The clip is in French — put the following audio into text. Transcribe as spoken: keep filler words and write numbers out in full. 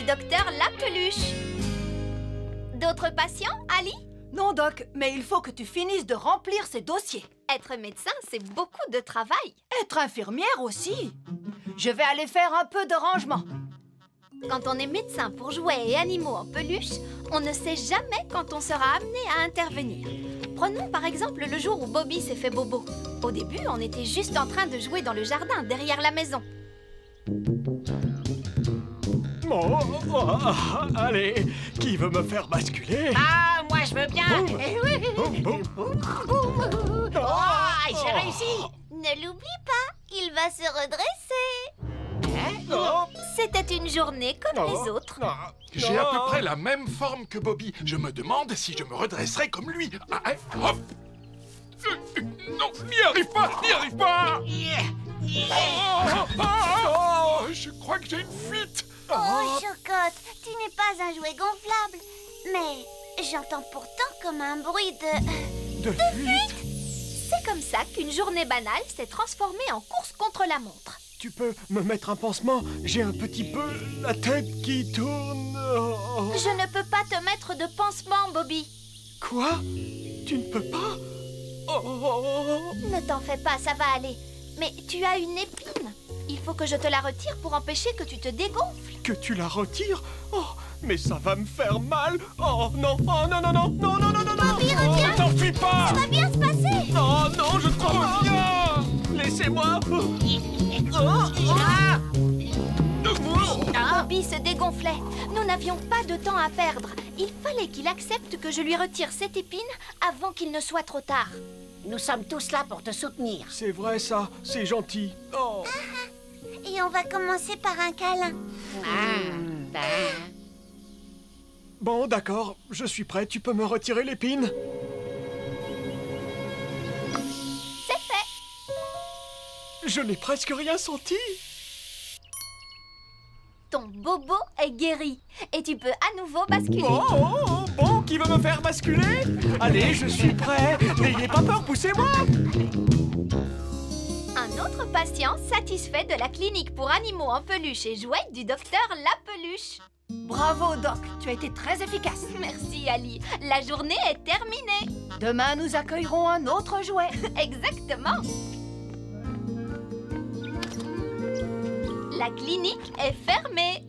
docteur Lapeluche. D'autres patients, Ali? Non, Doc, mais il faut que tu finisses de remplir ces dossiers. Être médecin, c'est beaucoup de travail. Être infirmière aussi. Je vais aller faire un peu de rangement. Quand on est médecin pour jouets et animaux en peluche, on ne sait jamais quand on sera amené à intervenir. Prenons par exemple le jour où Bobby s'est fait bobo. Au début, on était juste en train de jouer dans le jardin, derrière la maison. Oh, oh, oh, allez, qui veut me faire basculer? Ah, moi je veux bien. Oh, Eh oui. oh, oh. Oh, j'ai réussi. Ne l'oublie pas, il va se redresser. Hein? Oh, C'était une journée comme oh, les autres. oh, J'ai à peu oh. près la même forme que Bobby. Je me demande si je me redresserai comme lui. Ah, hein, hop. Euh, Non, n'y arrive pas, n'y arrive pas. Yeah, yeah. Oh, oh, oh, je crois que j'ai une fuite. Oh, Chocotte, tu n'es pas un jouet gonflable. Mais j'entends pourtant comme un bruit de... De fuite. C'est comme ça qu'une journée banale s'est transformée en course contre la montre. Tu peux me mettre un pansement? J'ai un petit peu la tête qui tourne. Oh. Je ne peux pas te mettre de pansement, Bobby. Quoi? Tu ne peux pas? Oh. Ne t'en fais pas, ça va aller. Mais tu as une épine. Il faut que je te la retire pour empêcher que tu te dégonfles. Que tu la retires? Oh, mais ça va me faire mal. Oh non, oh non, non, non, non, non, non, non, non. Bobby, Oh, reviens. ne t'enfuis pas. Ça va bien se passer. Oh non, je te reviens. Laissez-moi. Ah. Ah. Bobby se dégonflait. Nous n'avions pas de temps à perdre. Il fallait qu'il accepte que je lui retire cette épine avant qu'il ne soit trop tard. Nous sommes tous là pour te soutenir. C'est vrai ça, c'est gentil. Oh. Et on va commencer par un câlin. Ah, ben... Bon, d'accord, je suis prêt. Tu peux me retirer l'épine? C'est fait. Je n'ai presque rien senti. Ton bobo est guéri. Et tu peux à nouveau basculer. Oh, oh, oh, bon, qui veut me faire basculer? Allez, je suis prêt. N'ayez pas peur, poussez-moi. Un autre patient satisfait de la clinique pour animaux en peluche et jouets du docteur Lapeluche. Bravo, Doc, tu as été très efficace. Merci, Ali. La journée est terminée. Demain, nous accueillerons un autre jouet. Exactement. La clinique est fermée.